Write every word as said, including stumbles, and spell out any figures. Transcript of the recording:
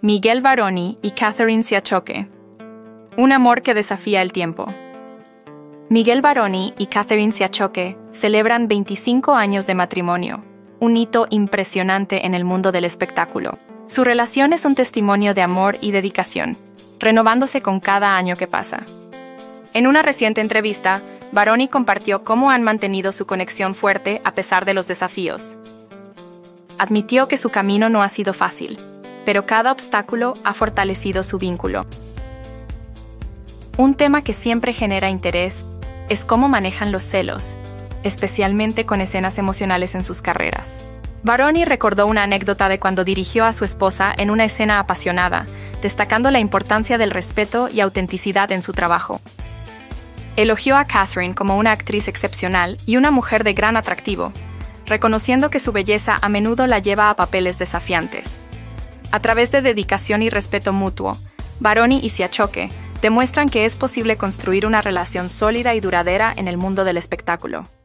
Miguel Varoni y Catherine Siachoque. Un amor que desafía el tiempo. Miguel Varoni y Catherine Siachoque celebran veinticinco años de matrimonio, un hito impresionante en el mundo del espectáculo. Su relación es un testimonio de amor y dedicación, renovándose con cada año que pasa. En una reciente entrevista, Varoni compartió cómo han mantenido su conexión fuerte a pesar de los desafíos. Admitió que su camino no ha sido fácil, pero cada obstáculo ha fortalecido su vínculo. Un tema que siempre genera interés es cómo manejan los celos, especialmente con escenas emocionales en sus carreras. Varoni recordó una anécdota de cuando dirigió a su esposa en una escena apasionada, destacando la importancia del respeto y autenticidad en su trabajo. Elogió a Catherine como una actriz excepcional y una mujer de gran atractivo, reconociendo que su belleza a menudo la lleva a papeles desafiantes. A través de dedicación y respeto mutuo, Varoni y Siachoque demuestran que es posible construir una relación sólida y duradera en el mundo del espectáculo.